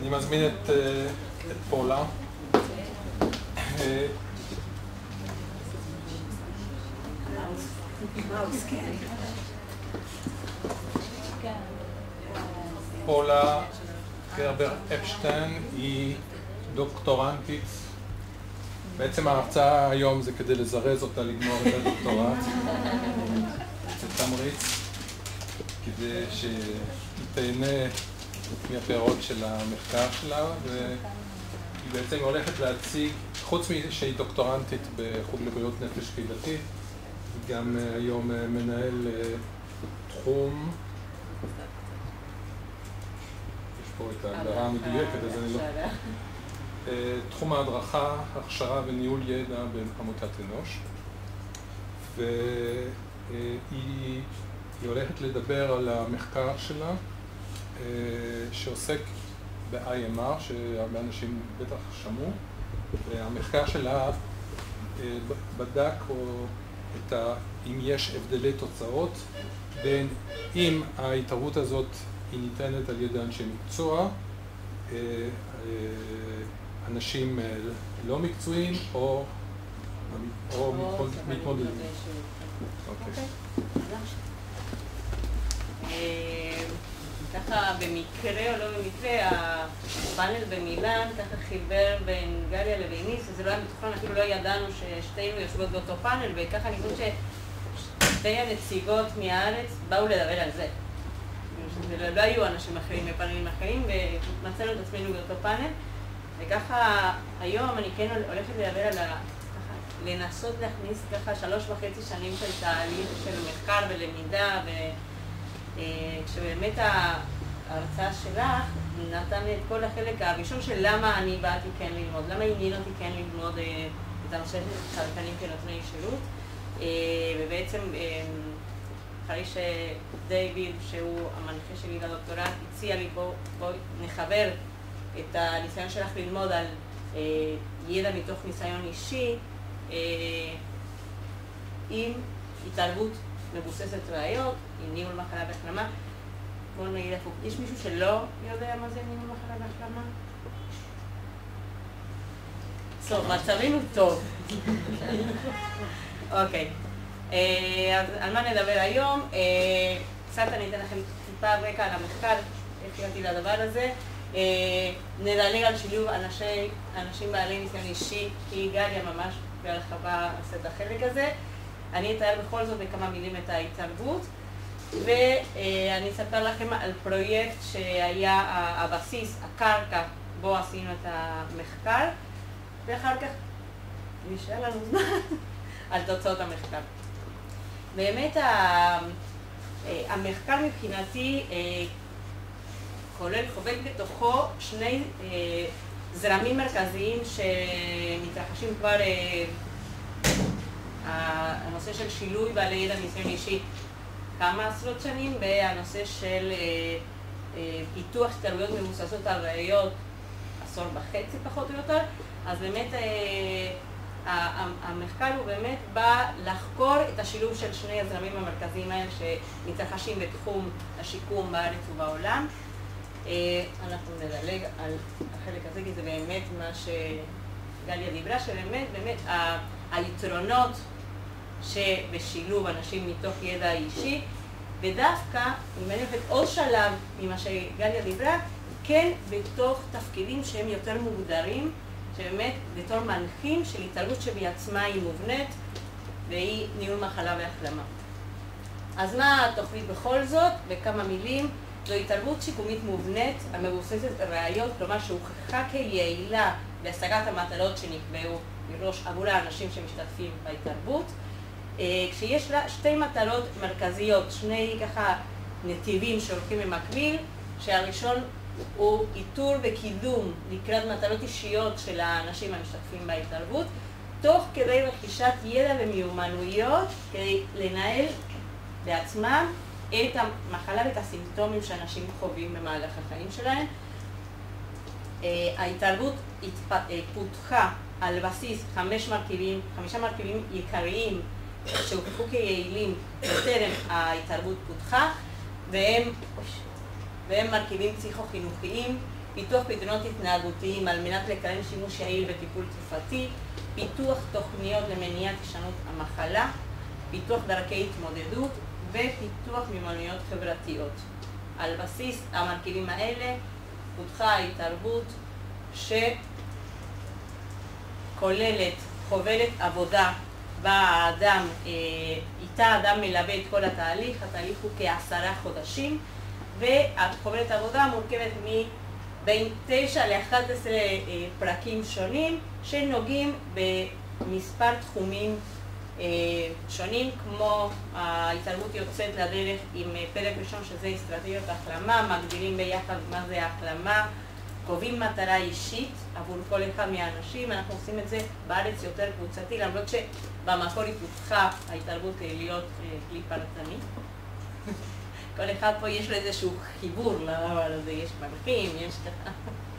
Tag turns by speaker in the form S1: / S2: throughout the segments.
S1: אני מזמין את פולה. פולה גרבר אפשטיין היא דוקטורנטית. בעצם ההרצאה היום זה כדי לזרז אותה לגמור את הדוקטורט. זה תמריץ כדי שהיא תהנה מהפירות של המחקר שלה, והיא בעצם הולכת להציג, חוץ שהיא דוקטורנטית בחוג לבריאות נפש קהילתית, היא גם היום מנהל תחום, יש פה את ההגדרה המדויקת, אז אני לא... תחום ההדרכה, הכשרה וניהול ידע בעמותת אנוש, והיא הולכת לדבר על המחקר שלה שעוסק ב-IMR, שהרבה אנשים בטח שמעו, והמחקר שלה בדק אם יש הבדלי תוצאות בין אם ההתערבות הזאת היא ניתנת על ידי אנשי מקצוע, אנשים לא מקצועיים או מתמודדים.
S2: ככה במקרה או לא במקרה, הפאנל במילאן ככה חיבר בין גליה לביני, שזה לא היה מתוכנן, אפילו לא ידענו ששתינו יושבות באותו פאנל, וככה אני חושבת ששתי הנציגות מהארץ באו לדבר על זה. לא היו אנשים אחרים בפאנלים אחרים, ומצאנו את עצמנו באותו פאנל, וככה היום אני כן הולכת לדבר על לנסות להכניס ככה 3.5 שנים של תהליך של מחקר ולמידה, כשבאמת ההרצאה שלך נתן את כל החלק הראשון של למה אני באתי כן ללמוד, למה עניין אותי כן ללמוד את הנושא של צרכנים כנותני שירות, ובעצם אחרי שדייוויד, שהוא המנחה שלי לדוקטורט, הציע לי בוא נחבר את הניסיון שלך ללמוד על ידע מתוך ניסיון אישי עם התערבות מבוססת ראיות, עם ניהול מחלה והחלמה. בואו נגיד איפה, יש מישהו שלא יודע מה זה ניהול מחלה והחלמה? טוב, מצבינו טוב. אוקיי, אז על מה נדבר היום? קצת אני אתן לכם טיפה רקע על המחקר, איך הגעתי לדבר הזה. נדלג על שילוב אנשים בעלי ניסיון אישי, כי גליה ממש בהרחבה עושה את החלק הזה. אני אתאר בכל זאת בכמה מילים את ההתערבות, ואני אספר לכם על פרויקט שהיה הבסיס, הקרקע, בו עשינו את המחקר, ואחר כך נשאר לנו זמן על תוצאות המחקר. באמת המחקר מבחינתי חובק בתוכו שני זרמים מרכזיים שמתרחשים כבר, הנושא של שילוי בעלי ידע ניסיון אישי כמה עשרות שנים, והנושא של פיתוח התערבויות מבוססות על ראיות 1.5 עשור פחות או יותר. אז באמת המחקר הוא באמת בא לחקור את השילוב של שני הזרמים המרכזיים האלה שמתרחשים בתחום השיקום בארץ ובעולם. אנחנו נדלג על החלק הזה, כי זה באמת מה שגליה דיברה, שבאמת היתרונות שבשילוב אנשים מתוך ידע אישי, ודווקא, אם אני הולכת עוד שלב ממה שגליה דיברה, כן בתוך תפקידים שהם יותר מוגדרים, שבאמת בתור מנחים של התערבות שבעצמה היא מובנית, והיא ניהול מחלה והחלמה. אז מה התוכנית בכל זאת? בכמה מילים. זו התערבות שיקומית מובנית המבוססת ראיות, כלומר שהוכחה כיעילה להשגת המטלות שנקבעו מראש עבור האנשים שמשתתפים בהתערבות, כשיש לה שתי מטלות מרכזיות, שני ככה נתיבים שהולכים במקביל, שהראשון הוא איתור וקידום לקראת מטלות אישיות של האנשים המשתתפים בהתערבות, תוך כדי רכישת ידע ומיומנויות כדי לנהל בעצמם את המחלה ואת הסימפטומים שאנשים חווים במהלך החיים שלהם. ההתערבות פותחה על בסיס 5 מרכיבים עיקריים שהוכחו כיעילים בטרם ההתערבות פותחה, והם מרכיבים פסיכו-חינוכיים, פיתוח פתרונות התנהגותיים על מנת לקדם שימוש יעיל בטיפול תרופתי, פיתוח תוכניות למניעת הישנות המחלה, פיתוח דרכי התמודדות ופיתוח מיומנויות חברתיות. על בסיס המרכיבים האלה פותחה ההתערבות שכוללת חוברת עבודה בה איתה האדם מלווה את כל התהליך. התהליך הוא כ10 חודשים, והחוברת העבודה מורכבת בין 9 ל-11 פרקים שונים שנוגעים במספר תחומים שונים, כמו ההתערבות יוצאת לדרך עם פרק ראשון שזה אסטרטגיות החלמה, מגדירים ביחד מה זה החלמה, קובעים מטרה אישית עבור כל אחד מהאנשים. אנחנו עושים את זה בארץ יותר קבוצתי, למרות שבמקור היא פותחה ההתערבות להיות כלי פרטני. כל אחד פה יש לו איזשהו חיבור לדבר הזה, יש מנחים, יש ככה.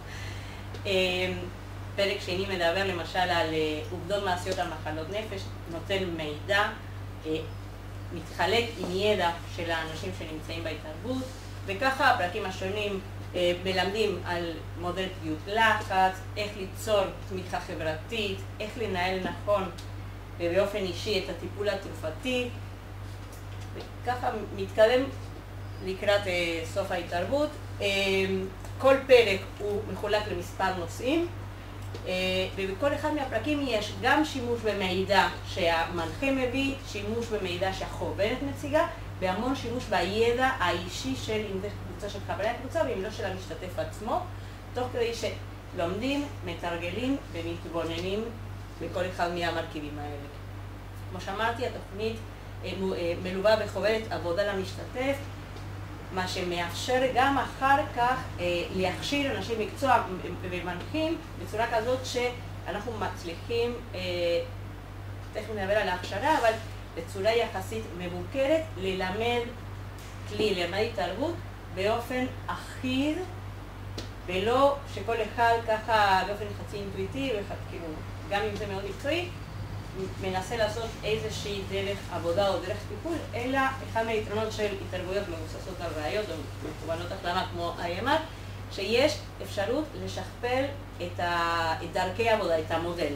S2: פרק שני מדבר למשל על עובדות מעשיות על מחלות נפש, נותן מידע, מתחלק עם ידע של האנשים שנמצאים בהתערבות, וככה הפרקים השונים מלמדים על מודל פגיעות לחץ, איך ליצור תמיכה חברתית, איך לנהל נכון ובאופן אישי את הטיפול התרופתי, וככה מתקדם לקראת סוף ההתערבות. כל פרק הוא מחולק למספר נושאים, ובכל אחד מהפרקים יש גם שימוש במידע שהמנחה מביא, שימוש במידע שהחוברת מציגה, והמון שימוש בידע האישי של אם זה קבוצה של חברי הקבוצה ואם לא של המשתתף עצמו, תוך כדי שלומדים, מתרגלים ומתבוננים בכל אחד מהמרכיבים האלה. כמו שאמרתי, התוכנית מלווה בחוברת עבודה למשתתף, מה שמאפשר גם אחר כך להכשיר אנשי מקצוע ומנחים בצורה כזאת שאנחנו מצליחים, תכף נדבר על ההכשרה, אבל בצורה יחסית מבוקרת ללמד התערבות באופן אחיד, ולא שכל אחד ככה באופן חצי אינטואיטיבי, גם אם זה מאוד מקצועי, מנסה לעשות איזושהי דרך עבודה או דרך טיפול, אלא אחד מהיתרונות של התערבויות מבוססות על ראיות או מכוונות החלמה כמו IMR, שיש אפשרות לשכפל את דרכי העבודה, את המודל.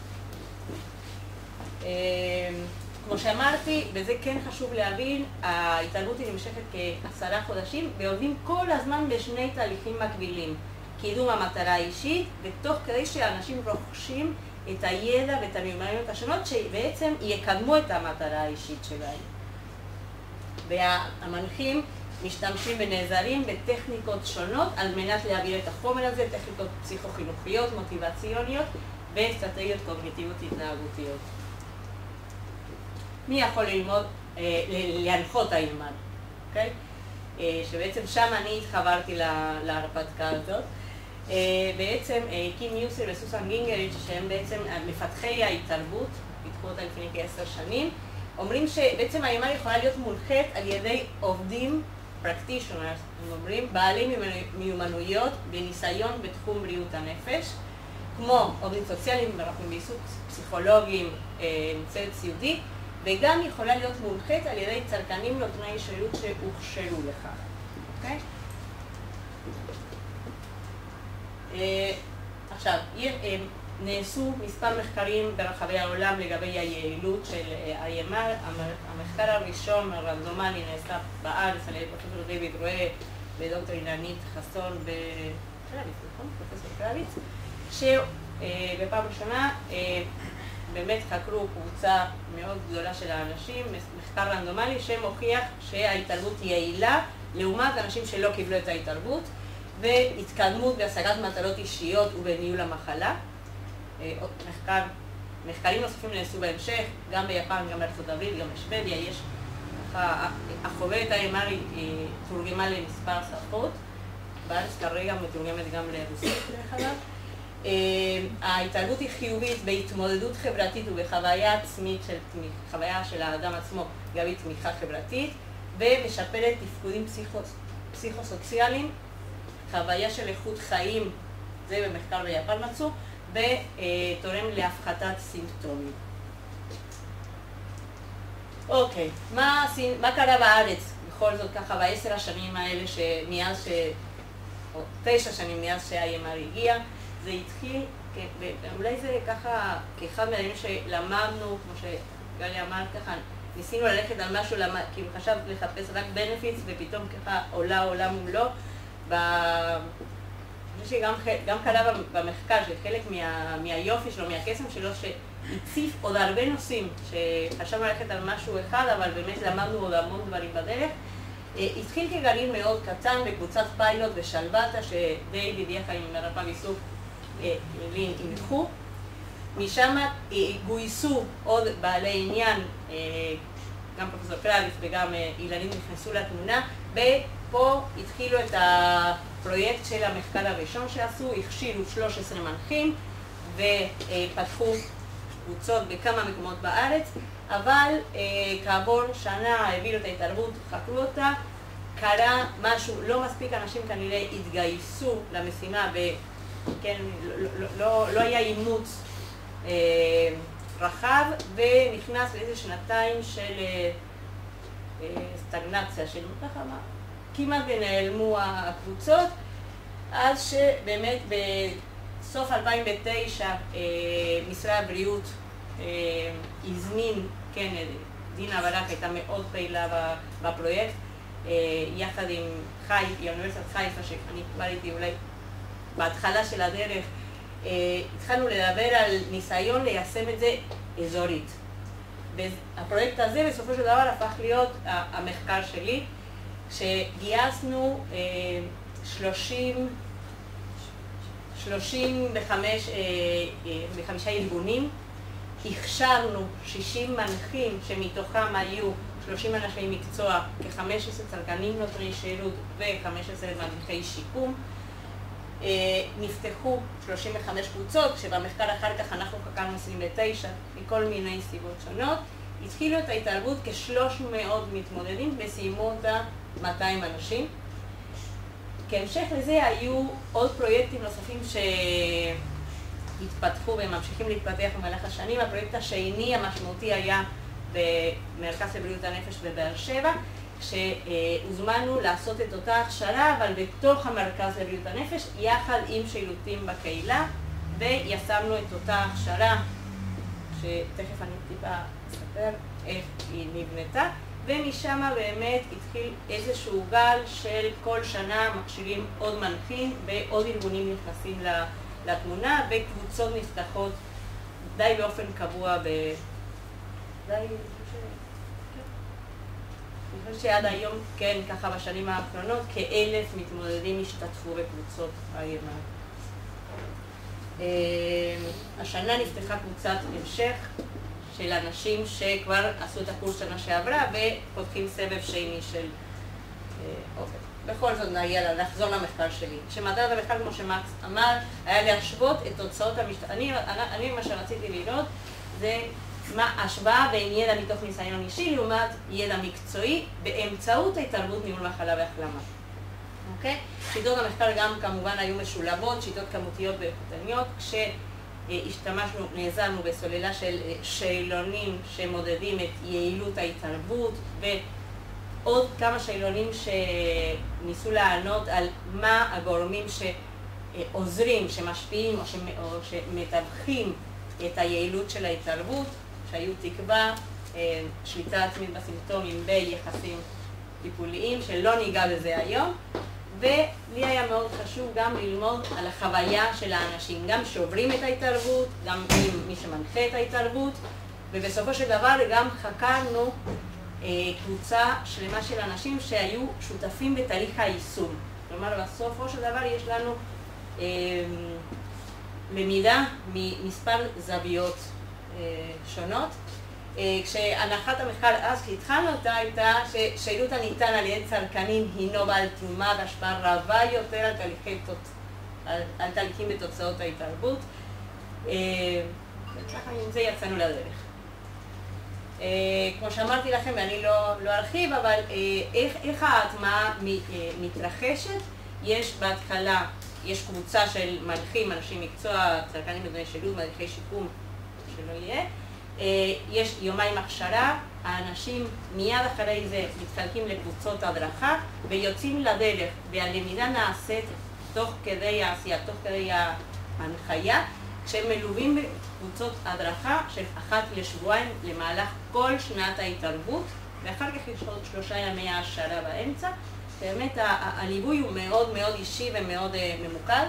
S2: כמו שאמרתי, וזה כן חשוב להבין, ההתערבות היא נמשכת כ10 חודשים, ועובדים כל הזמן בשני תהליכים מקבילים. קידום המטרה האישית, ותוך כדי שאנשים רוכשים את הידע ואת המיומנויות השונות שבעצם יקדמו את המטרה האישית שלהם. והמנחים משתמשים ונעזרים בטכניקות שונות על מנת להעביר את החומר הזה, טכניקות פסיכו-חינוכיות, מוטיבציוניות ואסטרטגיות קוגניטיביות התנהגותיות. מי יכול ללמוד, להנחות IMR, אוקיי? שבעצם שם אני התחברתי להרפתקה הזאת. בעצם קים יוסר וסוסן גינגריץ' שהם בעצם מפתחי ההתערבות, פיתחו אותה לפני כ10 שנים, אומרים שבעצם IMR יכולה להיות מונחית על ידי עובדים practitioners, הם אומרים, בעלי מיומנויות וניסיון בתחום בריאות הנפש, כמו עובדים סוציאליים, מרפאים בעיסוק, פסיכולוגים, צוות סיעודי, וגם יכולה להיות מונחית על ידי צרכנים נותני שירות שהוכשרו לכך. אוקיי? עכשיו, נעשו מספר מחקרים ברחבי העולם לגבי היעילות של IMR. המחקר הראשון הרנדומלי נעשה בארץ על ידי פרופסור דיוויד רואה ודוקטור אילנית חסון בקרביץ, נכון? פרופסור קרביץ, שבפעם ראשונה באמת חקרו קבוצה מאוד גדולה של האנשים, מחקר רנדומלי שמוכיח שההתערבות היא יעילה לעומת אנשים שלא קיבלו את ההתערבות, והתקדמות בהשגת מטרות אישיות ובניהול המחלה. מחקרים נוספים נעשו בהמשך, גם ביפן, גם בארצות הברית, גם בשוודיה. יש החוברת IMR היא תורגמה למספר שפות, בארץ כרגע מתורגמת גם לרוסית דרך אגב. ההתערבות היא חיובית בהתמודדות חברתית ובחוויה עצמית חוויה של האדם עצמו, גם בתמיכה חברתית, ומשפרת תפקודים פסיכוסוציאליים, חוויה של איכות חיים, זה במחקר ביפן מצאו, ותורם להפחתת סימפטומים. אוקיי, מה קרה בארץ בכל זאת ככה ב10 השנים האלה שמאז או 9 שנים מאז שה-IMR הגיע. זה התחיל, ואולי זה ככה, כאחד מהדברים שלמדנו, כמו שגלי אמרת ככה, ניסינו ללכת על משהו, כאילו חשב לחפש רק benefits, ופתאום ככה עולה מולו. אני חושב שגם קרה במחקר, שחלק מהיופי שלו, מהקסם שלו, שהציף עוד הרבה נושאים, שחשבנו ללכת על משהו אחד, אבל באמת למדנו עוד המון דברים בדרך. התחיל כגרעין מאוד קטן בקבוצת פיילוט בשלוותה, שדייוויד יחד עם רפ"ג איסוף לין הנחו. משם גויסו עוד בעלי עניין, גם פרופסור קרביץ וגם אילנית נכנסו לתמונה, ופה התחילו את הפרויקט של המחקר הראשון שעשו, הכשילו 13 מנחים ופתחו קבוצות בכמה מקומות בארץ, אבל כעבור שנה הביאו את ההתערבות, חקרו אותה, קרה משהו, לא מספיק אנשים כנראה התגייסו למשימה, וכן, לא היה אימוץ רחב, ונכנס לאיזה שנתיים של סטגנציה, של ככה מה, כמעט ונעלמו הקבוצות, אז שבאמת בסוף 2009 משרד הבריאות הזמין, כן, דינה ברק הייתה מאוד פעילה בפרויקט, יחד עם אוניברסיטת חיפה, שאני כבר הייתי אולי בהתחלה של הדרך, התחלנו לדבר על ניסיון ליישם את זה אזורית. והפרויקט הזה בסופו של דבר הפך להיות המחקר שלי, שגייסנו 35 ארגונים, הכשרנו 60 מנחים שמתוכם היו 30 אנשי מקצוע, כ-15 צרכנים נותני שירות ו-15 מנחי שיקום. נפתחו 35 קבוצות, שבמחקר אחר כך אנחנו חקרנו 29 מכל מיני סיבות שונות. התחילו את ההתערבות כ-300 מתמודדים וסיימו אותה 200 אנשים. כהמשך לזה היו עוד פרויקטים נוספים שהתפתחו והם ממשיכים להתפתח במהלך השנים. הפרויקט השני המשמעותי היה במרכז לבריאות הנפש בבאר שבע, שהוזמנו לעשות את אותה הכשרה, אבל בתוך המרכז לבריאות הנפש, יחד עם שילוטים בקהילה, ויישמנו את אותה הכשרה, שתכף אני טיפה אספר איך היא נבנתה, ומשם באמת התחיל איזשהו גל של כל שנה מכשירים עוד מנחים ועוד ארגונים נכנסים לתמונה, וקבוצות נפתחות די באופן קבוע אני חושב שעד היום, כן, ככה בשנים האחרונות, כ-1,000 מתמודדים השתתפו בקבוצות IMR. השנה נפתחה קבוצת המשך של אנשים שכבר עשו את הקורס שנה שעברה ופותחים סבב שני של בכל זאת נגיע לחזור למחקר שלי. שמטרת המחקר, כמו שמקס אמר, היה להשוות את תוצאות אני מה שרציתי לראות זה מה השוואה בין ידע מתוך ניסיון אישי לעומת ידע מקצועי באמצעות ההתערבות ניהול מחלה והחלמה. אוקיי? שיטות המחקר גם כמובן היו משולבות, שיטות כמותיות ואיכותניות, כשהשתמשנו, נעזרנו בסוללה של שאלונים שמודדים את יעילות ההתערבות, ועוד כמה שאלונים שניסו לענות על מה הגורמים שעוזרים, שמשפיעים או שמתווכים את היעילות של ההתערבות, שהיו תקווה, שליטה עצמית בסימפטומים ביחסים טיפוליים, שלא ניגע בזה היום. ולי היה מאוד חשוב גם ללמוד על החוויה של האנשים, גם שעוברים את ההתערבות, גם מי שמנחה את ההתערבות, ובסופו של דבר גם חקרנו קבוצה שלמה של אנשים שהיו שותפים בתהליך היישום. כלומר, בסופו של דבר יש לנו למידה ממספר זוויות שונות. כשהנחת המחקר אז שהתחלנו אותה הייתה ששירות הניתן על ידי צרכנים הינו בעל תרומה והשפעה רבה יותר על תהליכים בתוצאות ההתערבות. וככה עם זה יצאנו לדרך. כמו שאמרתי לכם, ואני לא ארחיב, אבל איך ההטמעה מתרחשת? יש בהתחלה, יש קבוצה של מנחים, אנשי מקצוע, צרכנים בני שירות, מדריכי שיקום, שלא יהיה. יש יומיים הכשרה, האנשים מיד אחרי זה מתחלקים לקבוצות הדרכה ויוצאים לדרך, והלמידה נעשית תוך כדי העשייה, תוך כדי ההנחיה, כשהם מלווים בקבוצות הדרכה של אחת לשבועיים למהלך כל שנת ההתערבות, ואחר כך יש עוד 3 ימי העשרה באמצע. באמת הליווי הוא מאוד מאוד אישי ומאוד ממוקד.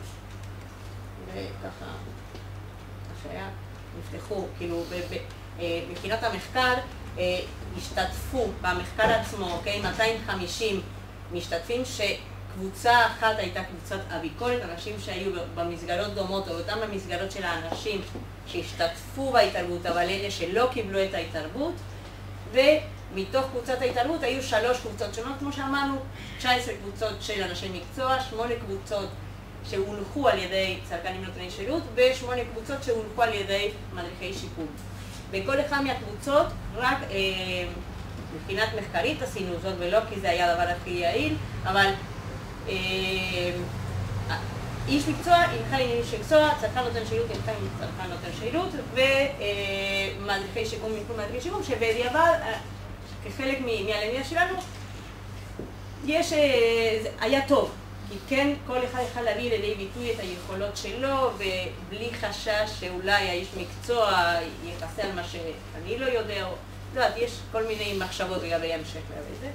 S2: וככה, השעה נפתחו, כאילו, מבחינת המחקר, השתתפו במחקר עצמו, אוקיי, 250 משתתפים, שקבוצה אחת הייתה קבוצת הביקורת, אנשים שהיו במסגרות דומות, או אותם במסגרות של האנשים שהשתתפו בהתערבות, אבל אלה שלא קיבלו את ההתערבות, ומתוך קבוצת ההתערבות היו 3 קבוצות שונות, כמו שאמרנו, 19 קבוצות של אנשי מקצוע, 8 קבוצות שהונחו על ידי צרכנים נותני שירות, ו8 קבוצות שהונחו על ידי מדריכי שיקום. בכל אחד מהקבוצות, רק מבחינת מחקרית עשינו זאת, ולא כי זה היה הדבר הכי יעיל, אבל איש מקצוע הנחה עם איש מקצוע, צרכן נותן שירות הנחה עם צרכן נותן שירות, ומדריכי שיקום הנחו מדריכי שיקום, שבדיעבד, כחלק מהלמידה שלנו, היה טוב. כי כן, כל אחד יכול להביא לידי ביטוי את היכולות שלו, ובלי חשש שאולי האיש מקצוע יחסה על מה שאני לא יודע, או לא יודעת, יש כל מיני מחשבות לגבי המשך לגבי זה.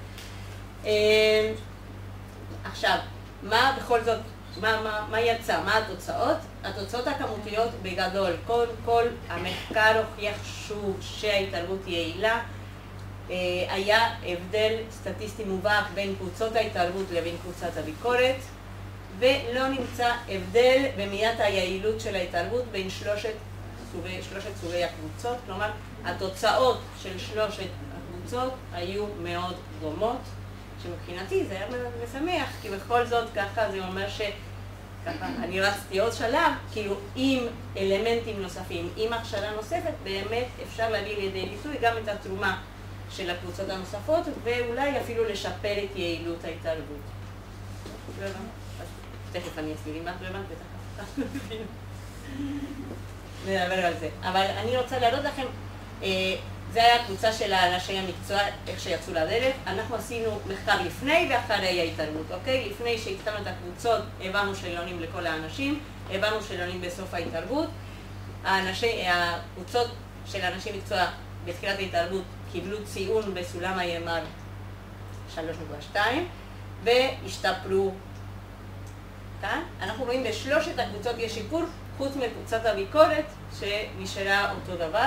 S2: עכשיו, מה בכל זאת, מה יצא, מה התוצאות? התוצאות הכמותיות בגדול, כל המחקר הוכיח שוב שההתערבות יעילה, היה הבדל סטטיסטי מובהק בין קבוצות ההתערבות לבין קבוצת הביקורת, ולא נמצא הבדל במידת היעילות של ההתערבות בין שלושת סוגי הקבוצות. כלומר, התוצאות של 3 הקבוצות היו מאוד דומות, שמבחינתי זה היה משמח, כי בכל זאת ככה זה אומר ככה, אני רצתי עוד שלב, כאילו עם אלמנטים נוספים, עם הכשרה נוספת, באמת אפשר להביא לידי ביטוי גם את התרומה של הקבוצות הנוספות, ואולי אפילו לשפר את יעילות ההתערבות. אז תכף אני אסביר אם את לא הבנת, בטח. נדבר על זה. אבל אני רוצה להראות לכם, זה היה הקבוצה של אנשי המקצוע, איך שיצאו לדרך. אנחנו עשינו מחקר לפני ואחרי ההתערבות, אוקיי? לפני שהתחלנו את הקבוצות, הבנו שלא עונים לכל האנשים, הבנו שלא עונים בסוף ההתערבות. הקבוצות של אנשי מקצוע בתחילת ההתערבות קיבלו ציון בסולם הימ"ר 3.2 והשתפרו. כאן אנחנו רואים בשלושת הקבוצות יש שיפור, חוץ מקבוצת הביקורת שנשארה אותו דבר.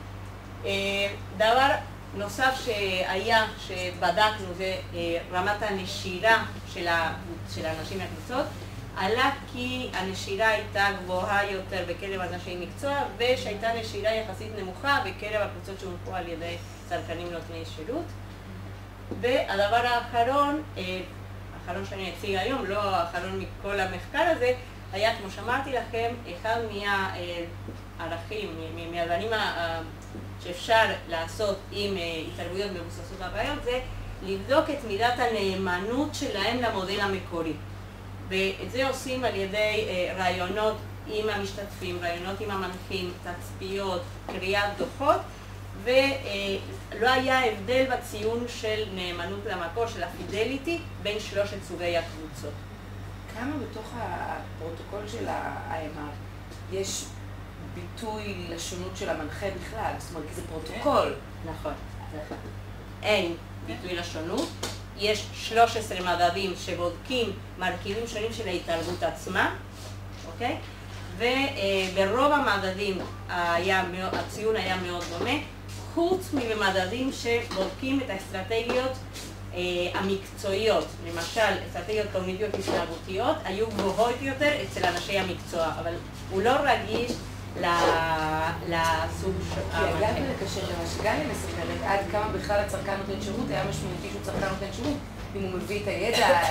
S2: דבר נוסף שהיה, שבדקנו, זה רמת הנשירה של האנשים מהקבוצות. עלה כי הנשירה הייתה גבוהה יותר בקרב אנשי מקצוע, ושהייתה נשירה יחסית נמוכה בקרב הקבוצות שהונחו על ידי צרכנים נותני שירות. והדבר האחרון, האחרון שאני אציג היום, לא האחרון מכל המחקר הזה, היה, כמו שאמרתי לכם, אחד מהערכים, מהדברים שאפשר לעשות עם התערבויות מבוססות הבעיות, זה לבדוק את מידת הנאמנות שלהם למודל המקורי. ואת זה עושים על ידי רעיונות עם המשתתפים, רעיונות עם המנחים, תצפיות, קריאת דוחות, ולא היה הבדל בציון של נאמנות למקור, של הפידליטי, בין 3 סוגי הקבוצות.
S3: כמה בתוך הפרוטוקול של ה-IMR יש ביטוי לשונות של המנחה בכלל? זאת אומרת, זה פרוטוקול.
S2: נכון. אין ביטוי לשונות. יש 13 מדדים שבודקים מרכיבים שונים של ההתערבות עצמה, אוקיי? וברוב המדדים הציון היה מאוד דומה, חוץ ממדדים שבודקים את האסטרטגיות המקצועיות, למשל אסטרטגיות קוגניטיביות התנהגותיות, היו גבוהות יותר אצל אנשי המקצוע, אבל הוא לא רגיש לסוג
S3: כי אגב לקשר למה שגם היא מספרת, עד כמה בכלל הצרכן נותן שירות, היה משמעותי שהוא צרכן נותן שירות, אם הוא מביא את הידע.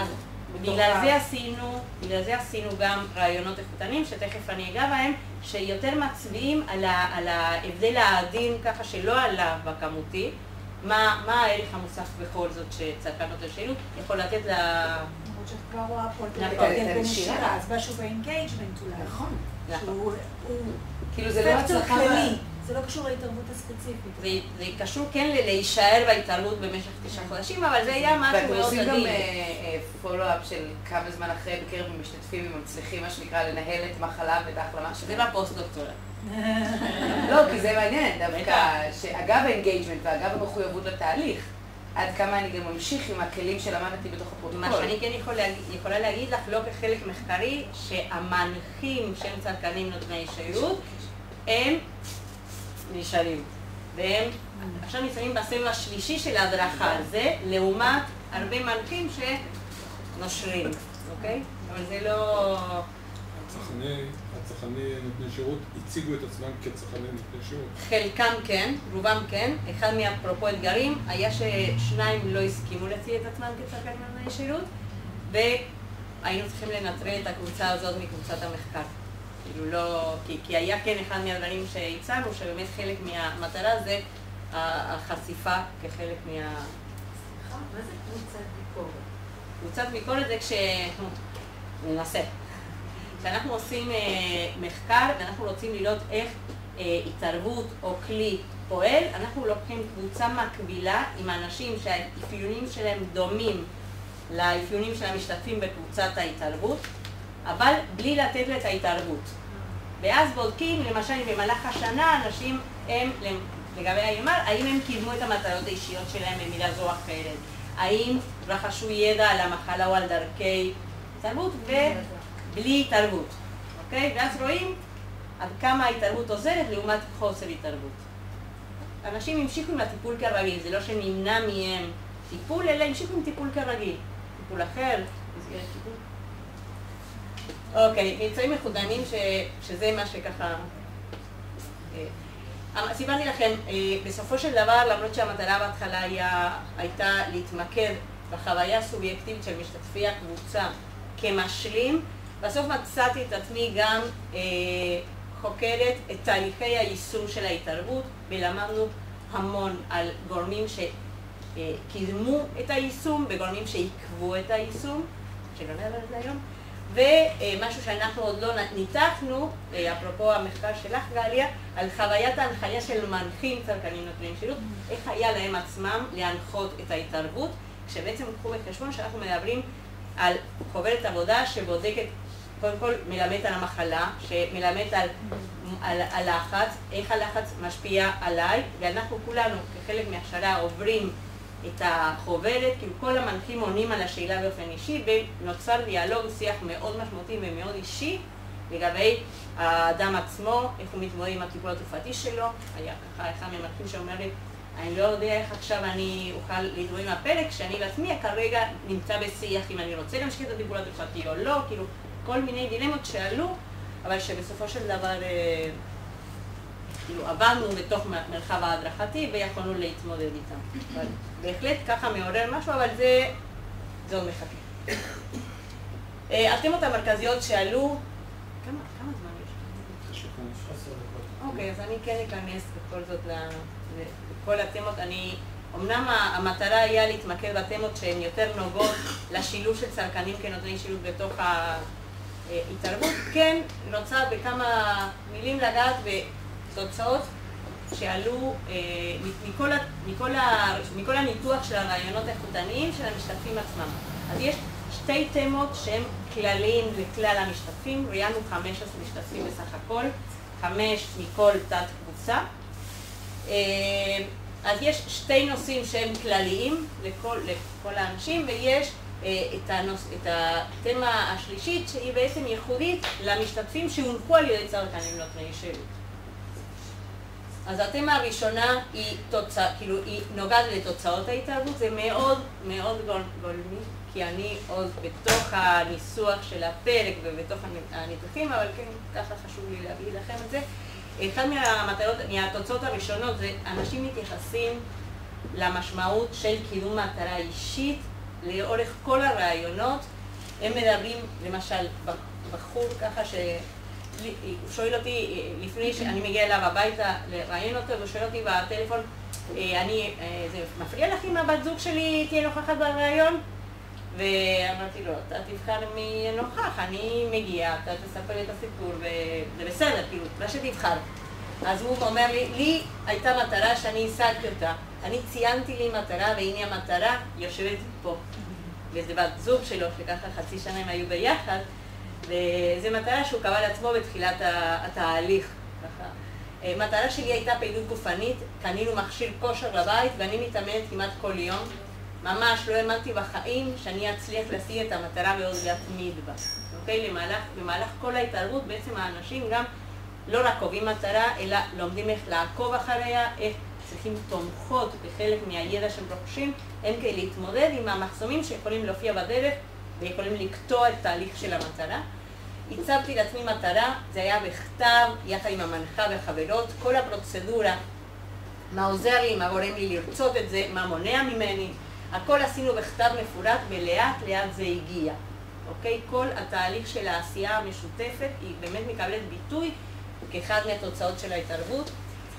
S2: בגלל זה עשינו גם רעיונות איכותניים, שתכף אני אגע בהם, שיותר מצביעים על ההבדל העדין, ככה שלא עלה בכמותי, מה הערך המוסף בכל זאת שצרכן נותן שירות יכול לתת
S4: למרות שאת כבר רואה פה את הנשירה, אז משהו באינגייג'מנט אולי.
S3: נכון.
S4: שהוא
S3: כאילו זה לא הצלחה,
S4: זה לא קשור להתערבות הספציפית.
S2: זה קשור כן להישאר בהתערבות במשך 9 חודשים, אבל זה היה משהו מאוד עדין.
S3: ואתם עושים גם פולו-אפ של כמה זמן אחרי בקרב המשתתפים, אם מצליחים מה שנקרא לנהל את מחלה ואת ההחלמה שלהם?
S2: זה בפוסט-דוקטורט.
S3: לא, כי זה מעניין דווקא, שאגב האנגייג'מנט ואגב המחויבות לתהליך, עד כמה אני גם ממשיך עם הכלים שלמדתי בתוך הפרוטוקול.
S2: מה שאני כן יכולה להגיד לך, לא כחלק מחקרי, שהמנחים שהם צרכנים נותני שירות, הם נשארים. והם עכשיו נמצאים בסבב השלישי של ההדרכה הזה, לעומת הרבה מנחים שנושרים, אוקיי? אבל זה לא...
S1: הצרכני נותני שירות הציגו את עצמם כצרכני נותני שירות.
S2: חלקם כן, רובם כן. אחד מהפרופו אתגרים היה ששניים לא הסכימו להציג את עצמם כצרכני נותני שירות, והיינו צריכים לנטרל את הקבוצה הזאת מקבוצת המחקר. כאילו לא... כי היה כן אחד מהדברים שהצענו, שבאמת חלק מהמטרה זה החשיפה כחלק מה...
S4: מה זה קבוצת ביקורת?
S2: קבוצת ביקורת זה ננסה. כשאנחנו עושים מחקר ואנחנו רוצים לראות איך התערבות או כלי פועל, אנחנו לוקחים קבוצה מקבילה עם אנשים שהאפיונים שלהם דומים לאפיונים של המשתתפים בקבוצת ההתערבות, אבל בלי לתת לה את ההתערבות. ואז בודקים, למשל, במהלך השנה אנשים הם, לגבי ה-EMR, האם הם קידמו את המטרות האישיות שלהם במידה זו או אחרת, האם רכשו ידע על המחלה או על דרכי התערבות ובלי התערבות, אוקיי? ואז רואים עד כמה ההתערבות עוזרת לעומת חוסר התערבות. אנשים המשיכו עם הטיפול כרגיל, זה לא שנמנע מהם טיפול, אלא המשיכו עם טיפול כרגיל. טיפול אחר, מסגרת טיפול. אוקיי, ממצאים מחודנים שזה מה שככה... סיפרתי לכם, בסופו של דבר, למרות שהמטרה בהתחלה הייתה להתמקד בחוויה הסובייקטיבית של משתתפי הקבוצה כמשלים, בסוף מצאתי את עצמי גם חוקרת את תהליכי היישום של ההתערבות, ולמדנו המון על גורמים שקידמו את היישום, וגורמים שעיכבו את היישום, שלא נדבר על זה היום, ומשהו שאנחנו עוד לא ניתחנו, אפרופו המחקר שלך גליה, על חוויית ההנחיה של מנחים צרכנים נותנים שירות, איך היה להם עצמם להנחות את ההתערבות, כשבעצם קחו בחשבון שאנחנו מדברים על חוברת עבודה שבודקת, קודם כל מלמדת על המחלה, שמלמדת על לחץ, איך הלחץ משפיע עליי, ואנחנו כולנו כחלק מהכשרה עוברים את החוברת, כאילו כל המנחים עונים על השאלה באופן אישי, ונוצר דיאלוג, שיח מאוד משמעותי ומאוד אישי לגבי האדם עצמו, איך הוא מתמודד עם הטיפול התרופתי שלו. היה ככה אחד מהמנחים שאומר לי, אני לא יודע איך עכשיו אני אוכל להתמודד עם הפרק, שאני לעצמי כרגע נמצא בשיח אם אני רוצה להמשיך את הטיפול התרופתי או לא, כאילו כל מיני דילמות שעלו, אבל שבסופו של דבר כאילו עבדנו בתוך מרחב ההדרכתי ויכולנו להתמודד איתם. אבל בהחלט ככה מעורר משהו, אבל זה עוד מחכה. התמות המרכזיות שעלו, כמה זמן יש?
S1: יש לכם 10 דקות.
S2: אוקיי, אז אני כן אכנס בכל זאת לכל התמות. אמנם המטרה היה להתמקד בתמות שהן יותר נוגעות לשילוב של צרכנים כנותני שילוב בתוך ההתערבות. כן, רוצה בכמה מילים לגעת בתוצאות שעלו מכל הניתוח של הרעיונות האיכותניים של המשתתפים עצמם. אז יש שתי תמות שהן כלליים לכלל המשתתפים, ראיינו 15 משתתפים בסך הכל, 5 מכל תת קבוצה. אז יש שתי נושאים שהם כלליים לכל האנשים, ויש את התמה השלישית שהיא בעצם ייחודית למשתתפים שהונחו על ידי צרכנים נותני שירות. אז התמה הראשונה היא נוגעת לתוצאות ההתערבות, זה מאוד מאוד גולמי, כי אני עוד בתוך הניסוח של הפרק ובתוך הניתוחים, אבל כן, ככה חשוב לי להגיד לכם את זה. אחד מהתוצאות הראשונות זה אנשים מתייחסים למשמעות של קידום מטרה אישית לאורך כל הרעיונות. הם מדברים, למשל, בחור ככה הוא שואל אותי, לפני שאני מגיעה אליו הביתה לראיין אותו, הוא שואל אותי בטלפון, זה מפריע לך אם הבת זוג שלי תהיה נוכחת בראיון? ואמרתי לו, אתה תבחר מי נוכח, אני מגיעה, אתה תספר לי את הסיפור, וזה בסדר, כאילו, מה שתבחר. אז הוא אומר לי הייתה מטרה שאני השגתי אותה. אני ציינתי לי מטרה, והנה המטרה יושבת פה. וזה בת זוג שלו, שככה חצי שנה הם היו ביחד, וזו מטרה שהוא קבע לעצמו בתחילת התהליך. מטרה שלי הייתה פעילות גופנית, קנינו מכשיר כושר לבית, ואני מתאמנת כמעט כל יום. ממש לא האמנתי בחיים שאני אצליח להשיג את המטרה ועוד להתמיד בה. אוקיי? במהלך כל ההתערבות בעצם האנשים גם לא רק קובעים מטרה, אלא לומדים איך לעקוב אחריה, איך צריכים תומכות בחלק מהידע שהם רוכשים, הם כדי להתמודד עם המחסומים שיכולים להופיע בדרך ויכולים לקטוע את תהליך של המטרה. הצבתי לעצמי מטרה, זה היה בכתב, יחד עם המנחה והחברות, כל הפרוצדורה, מה עוזר לי, מה גורם לי לרצות את זה, מה מונע ממני, הכל עשינו בכתב מפורט ולאט לאט זה הגיע. אוקיי? כל התהליך של העשייה המשותפת היא באמת מקבלת ביטוי כאחד מהתוצאות של ההתערבות.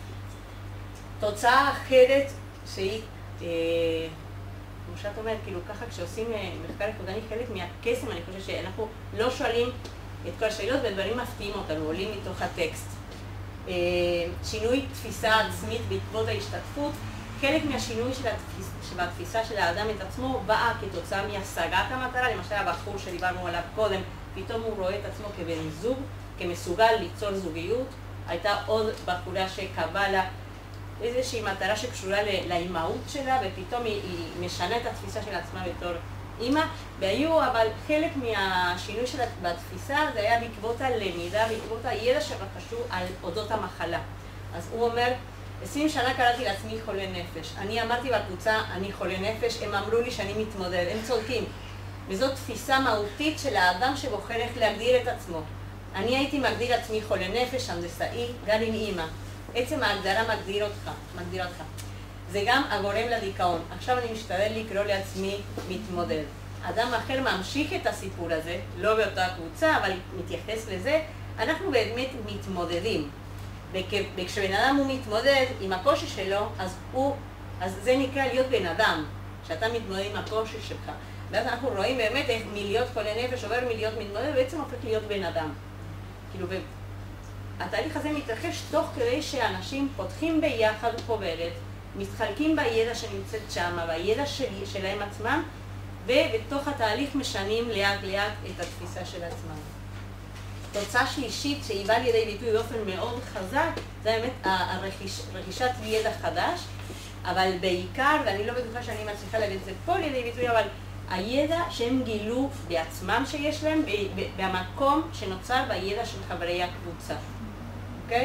S2: תוצאה אחרת שהיא, כמו שאת אומרת, כאילו ככה כשעושים מחקר ייחודני, חלק מהקסם, אני חושבת שאנחנו לא שואלים את כל השאלות ודברים מפתיעים אותנו, עולים מתוך הטקסט. שינוי תפיסה עצמית בעקבות ההשתתפות, חלק מהשינוי שבתפיסה של האדם את עצמו באה כתוצאה מהשגת המטרה, למשל הבחור שדיברנו עליו קודם, פתאום הוא רואה את עצמו כבן זוג, כמסוגל ליצור זוגיות. הייתה עוד בחורה שקבעה לה איזושהי מטרה שקשורה לאימהות שלה, ופתאום היא משנה את התפיסה של עצמה בתור אימא, והיו אבל חלק מהשינוי שלה בתפיסה זה היה בעקבות הלמידה, בעקבות הידע שרכשו על אודות המחלה. אז הוא אומר, 20 שנה קראתי לעצמי חולה נפש. אני אמרתי בקבוצה, אני חולה נפש, הם אמרו לי שאני מתמודד, הם צודקים. וזאת תפיסה מהותית של האדם שבוחר איך להגדיר את עצמו. אני הייתי מגדיר עצמי חולה נפש, הנדסאי, גר עם אימא. עצם ההגדרה מגדיר אותך. זה גם הגורם לדיכאון. עכשיו אני משתדל לקרוא לעצמי מתמודד. אדם אחר ממשיך את הסיפור הזה, לא באותה קבוצה, אבל מתייחס לזה. אנחנו באמת מתמודדים. וכשבן אדם הוא מתמודד עם הקושי שלו, אז זה נקרא להיות בן אדם, שאתה מתמודד עם הקושי שלך. ואז אנחנו רואים באמת איך מלהיות חולה נפש עובר מלהיות מתמודד, ובעצם הופך להיות בן אדם. כאילו, התהליך הזה מתרחש תוך כדי שאנשים פותחים ביחד חוברת, מתחלקים בידע שנמצאת שם, בידע שלהם עצמם, ובתוך התהליך משנים לאט לאט את התפיסה של עצמם. תוצאה שלישית שהיא באה לידי ביטוי באופן מאוד חזק, זה באמת רכישת ידע חדש, אבל בעיקר, ואני לא בטוחה שאני מצליחה להביא את זה פה לידי ביטוי, אבל הידע שהם גילו בעצמם שיש להם, במקום שנוצר בידע של חברי הקבוצה. אוקיי?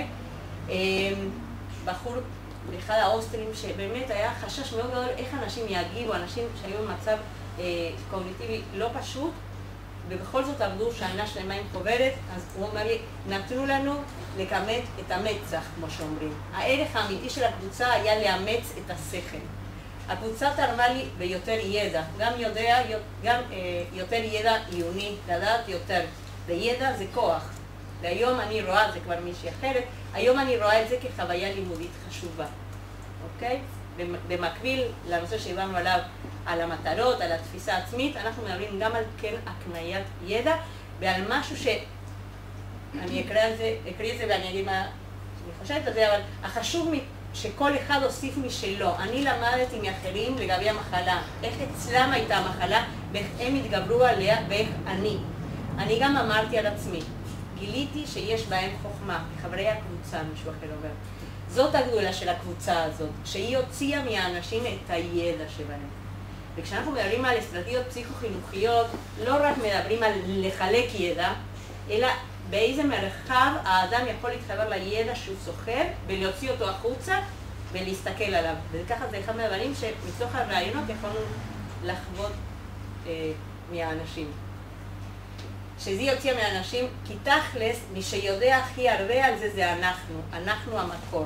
S2: בחור באחד ההוסטלים שבאמת היה חשש מאוד גדול איך אנשים יגיבו, אנשים שהיו במצב קוגניטיבי לא פשוט, ובכל זאת עבדו שנה שלמה עם חוברת, אז הוא אומר לי, נתנו לנו לכמת את המצח, כמו שאומרים. הערך האמיתי של הקבוצה היה לאמץ את השכל. הקבוצה תרמה לי ביותר ידע, גם יותר ידע עיוני, לדעת יותר. וידע זה כוח. והיום אני רואה, זה כבר מישהי אחרת, היום אני רואה את זה כחוויה לימודית חשובה. אוקיי? במקביל לנושא שהבנו עליו, על המטרות, על התפיסה העצמית, אנחנו מדברים גם על כן הקניית ידע, ועל משהו אני אקריא את זה ואני אגיד מה אני חושבת על זה, אבל החשוב שכל אחד הוסיף משלו. אני למדתי מאחרים לגבי המחלה, איך אצלם הייתה המחלה, ואיך הם התגברו עליה, ואיך אני גם אמרתי על עצמי. גיליתי שיש בהם חוכמה, חברי הקבוצה, מישהו אחר אומר. זאת הגדולה של הקבוצה הזאת, שהיא הוציאה מהאנשים את הידע שבהם. וכשאנחנו מדברים על אסטרטגיות פסיכו-חינוכיות, לא רק מדברים על לחלק ידע, אלא באיזה מרחב האדם יכול להתחבר לידע שהוא סוחר, ולהוציא אותו החוצה ולהסתכל עליו. וככה זה אחד מהדברים שמתוך הרעיונות יכולנו לחוות מהאנשים. שזה יוציא מהאנשים, כי תכלס, מי שיודע הכי הרבה על זה, זה אנחנו המקור.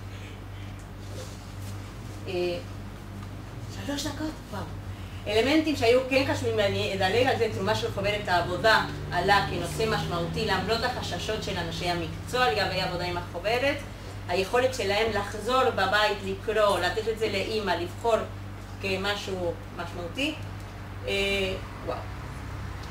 S2: 3 דקות? וואו. אלמנטים שהיו כן חשובים, ואני אדלג על זה, תרומה של חוברת העבודה עלה כנושא משמעותי, למרות החששות של אנשי המקצוע לגבי עבודה עם החוברת, היכולת שלהם לחזור בבית, לקרוא, לתת את זה לאמא, לבחור כמשהו משמעותי. וואו.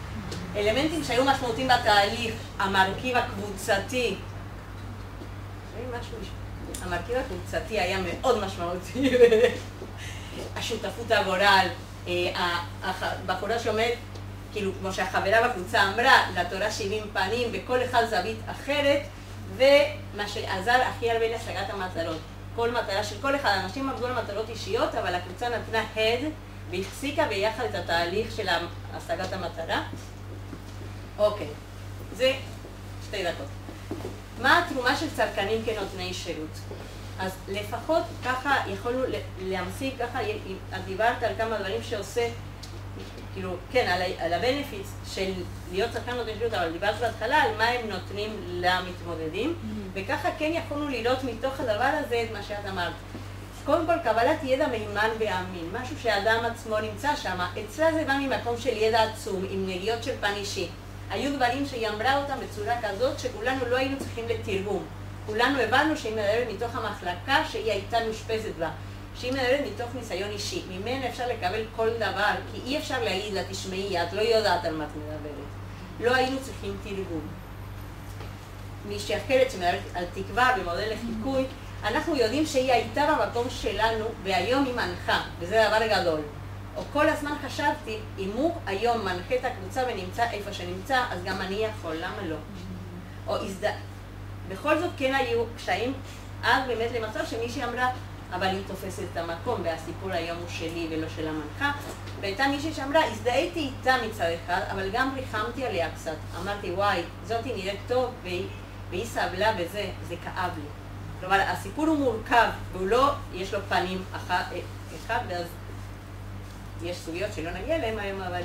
S2: אלמנטים שהיו משמעותיים בתהליך, המרכיב הקבוצתי, המרכיב הקבוצתי היה מאוד משמעותי, השותפות הגורל, הבחורה שעומדת, כאילו כמו שהחברה בקבוצה אמרה, לתורה 70 פנים וכל אחד זווית אחרת, ומה שעזר הכי הרבה להשגת המטרות. כל מטרה של כל אחד, אנשים עבדו על מטרות אישיות, אבל הקבוצה נתנה הד והפסיקה ביחד את התהליך של השגת המטרה. אוקיי, זה 2 דקות. מה התרומה של צרכנים כנותני שירות? אז לפחות ככה יכולנו להמשיג, ככה את דיברת על כמה דברים שעושה, כאילו, כן, על הבנפיץ של להיות צרכן נותני שירות, אבל דיברת בהתחלה על מה הם נותנים למתמודדים, וככה כן יכולנו לראות מתוך הדבר הזה את מה שאת אמרת. קודם כל, קבלת ידע מהימן ואמין, משהו שהאדם עצמו נמצא שם. אצלה זה בא ממקום של ידע עצום, עם נגיעות של פן אישי. היו דברים שהיא אמרה אותם בצורה כזאת שכולנו לא היינו צריכים לתרגום. כולנו הבנו שהיא מדברת מתוך המחלקה שהיא הייתה מושפזת בה. שהיא מדברת מתוך ניסיון אישי. ממנה אפשר לקבל כל דבר, כי אי אפשר להגיד לה, תשמעי, את לא יודעת על מה את מדברת. לא היינו צריכים תרגום. מישהי אחרת שמדברת על תקווה במודל לחיקוי, אנחנו יודעים שהיא הייתה במקום שלנו והיום היא מנחה, וזה דבר גדול. או כל הזמן חשבתי, אם הוא היום מנחה את הקבוצה ונמצא איפה שנמצא, אז גם אני יכול, למה לא? או בכל זאת כן היו קשיים, אז באמת למצב שמישהי אמרה, אבל היא תופסת את המקום, והסיפור היום הוא שלי ולא של המנחה. והייתה מישהי שאמרה, הזדהיתי איתה מצד אחד, אבל גם ריחמתי עליה קצת. אמרתי, וואי, זאת היא נראית טוב, והיא סבלה בזה, זה כאב לי. כלומר, הסיפור הוא מורכב, והוא לא, יש לו פנים אחד, ואז יש סוגיות שלא נגיע אליהם היום, אבל...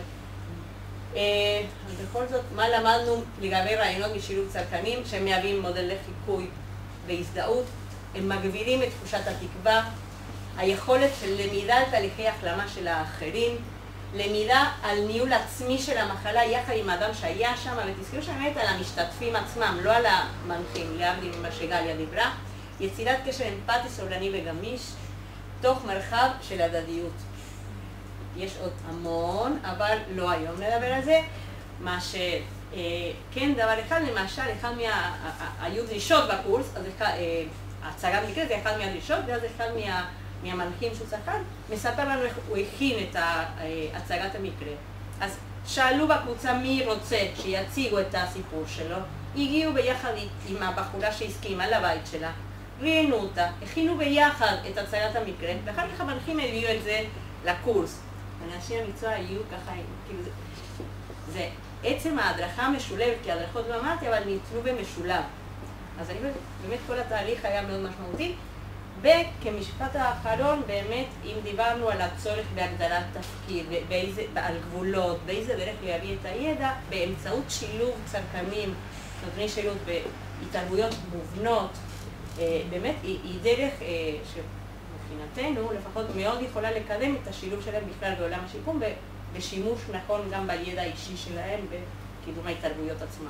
S2: בכל זאת, מה למדנו לגבי רעיונות משילוב צרכנים, שהם מהווים מודל לחיקוי והזדהות, הם מגבירים את תחושת התקווה, היכולת של למידה על תהליכי החלמה של האחרים, למידה על ניהול עצמי של המחלה יחד עם האדם שהיה שם, ותזכרו באמת על המשתתפים עצמם, לא על המנחים, להבדיל ממה שגליה דיברה, יצירת קשר אמפתי, סובלני וגמיש, תוך מרחב של הדדיות. יש עוד המון, אבל לא היום נדבר על זה. מה שכן דבר אחד, למשל, היו דרישות בקורס, אז הצגת מקרה זה אחד מהדרישות, ואז אחד מהמנחים שהוא צרכן, מספר לנו איך הוא הכין את הצגת המקרה. אז שאלו בקבוצה מי רוצה שיציגו את הסיפור שלו, הגיעו ביחד עם הבחורה שהסכימה לבית שלה, ראיינו אותה, הכינו ביחד את הצגת המקרה, ואחר כך המנחים הביאו את זה לקורס. אנשי המקצוע היו ככה, כאילו זה עצם ההדרכה המשולבת, כי ההדרכות לא אמרתי, אבל ניתנו במשולב. אז אני באמת כל התהליך היה מאוד משמעותי. וכמשפט האחרון, באמת, אם דיברנו על הצורך בהגדרת תפקיד, על גבולות, באיזה דרך להביא את הידע, באמצעות שילוב צרכנים, נותני שירות בהתערבויות מובנות, באמת היא דרך מבחינתנו, לפחות מאוד יכולה לקדם את השילוב שלהם בכלל בעולם השיקום, בשימוש נכון גם בידע האישי שלהם בקידום ההתערבויות עצמם.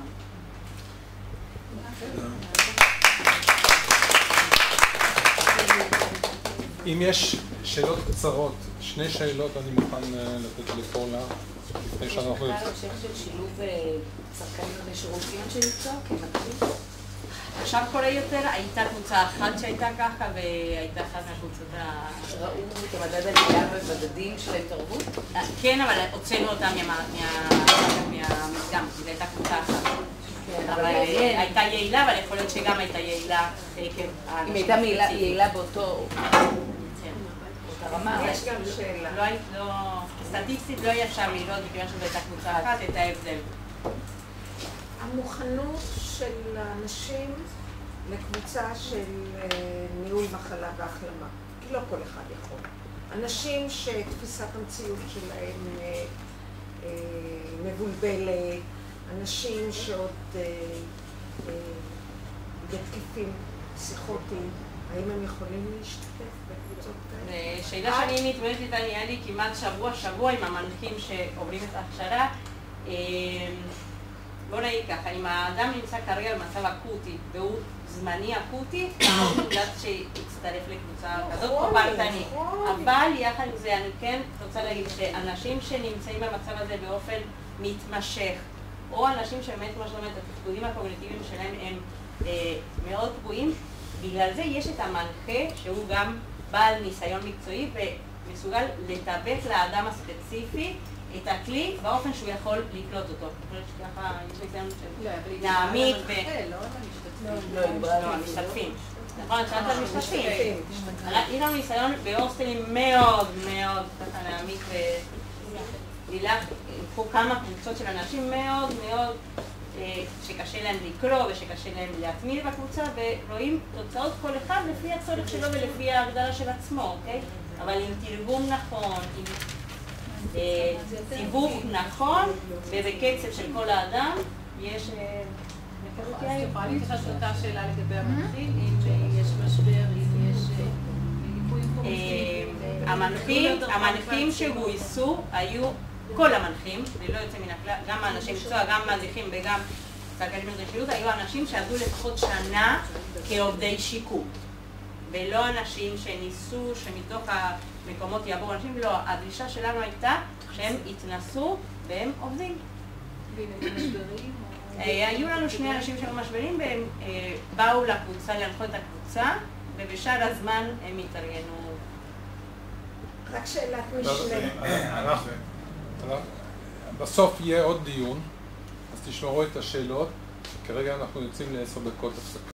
S1: אם יש שאלות קצרות, 2 שאלות אני מוכן לתת לפעולה, לפני שאנחנו...
S3: יש בכלל המשך של שילוב צרכנים ושירותים של מקצוע כמקביל?
S2: עכשיו קורה יותר, הייתה קבוצה אחת שהייתה ככה, והייתה אחת מהקבוצות
S3: ראו את המדד עלייה במדדים של ההתערבות?
S2: כן, אבל הוצאנו אותה מהמדגם, זו הייתה קבוצה אחת. אבל הייתה יעילה, אבל יכול להיות שגם הייתה יעילה.
S3: אם הייתה יעילה באותה רמה.
S4: יש גם שאלה.
S2: סטטיסטית לא אפשר לראות, מכיוון שזו הייתה קבוצה אחת, את ההבדל.
S4: המוכנות של האנשים לקבוצה של ניהול מחלה והחלמה, כי לא כל אחד יכול. אנשים שתפיסת המציאות שלהם מבולבלת, אנשים שעוד בתקיפים פסיכוטיים, האם הם יכולים להשתתף בקבוצות כאלה?
S2: שאלה שאני מתמודדת איתה נהיה לי כמעט שבוע עם המנחים שעוברים את ההכשרה. בוא נגיד ככה, אם האדם נמצא כרגע במצב אקוטי והוא זמני אקוטי, הוא יודעת שיצטרף לקבוצה כזאת או פרטני. אבל יחד עם זה אני כן רוצה להגיד שאנשים שנמצאים במצב הזה באופן מתמשך, או אנשים שבאמת, כמו שאתה אומרת, התפקודים הקוגניטיביים שלהם הם מאוד פגועים, בגלל זה יש את המנחה שהוא גם בעל ניסיון מקצועי ומסוגל לתווך לאדם הספציפי את הכלי באופן שהוא יכול לקלוט אותו. אני חושבת שככה יש ניסיון של נעמית ו... לא, המשתתפים. נכון, שאלת על משתתפים. יש לנו ניסיון בהוסטלים מאוד מאוד ככה נעמית ולילך, פה כמה קבוצות של אנשים מאוד מאוד שקשה להם לקרוא ושקשה להם להתמיד בקבוצה, ורואים תוצאות כל אחד לפי הצורך שלו ולפי ההגדרה של עצמו, אוקיי? אבל עם תרגום נכון, עם סיבוב נכון ובקצב של כל האדם, יש...
S5: אני יכולה להתייחס לאותה שאלה לגבי המנחים, אם יש משבר, אם יש ליקויים
S2: המנחים שגויסו היו כל המנחים, ללא יוצא מן הכלל, גם האנשים מקצוע, גם מדריכים וגם סגלים לרשיות, היו אנשים שעבדו לפחות שנה כעובדי שיקום. ולא אנשים שניסו שמתוך המקומות יעברו אנשים, לא, הדרישה שלנו הייתה שהם התנסו והם עובדים.
S5: ואם הם משברים?
S2: היו לנו שני אנשים שהיו משברים והם באו לקבוצה, להנחות את הקבוצה, ובשאר הזמן הם התארגנו.
S4: רק שאלת משנה.
S1: בסוף יהיה עוד דיון, אז תשמרו את השאלות. כרגע אנחנו יוצאים ל10 דקות הפסקה.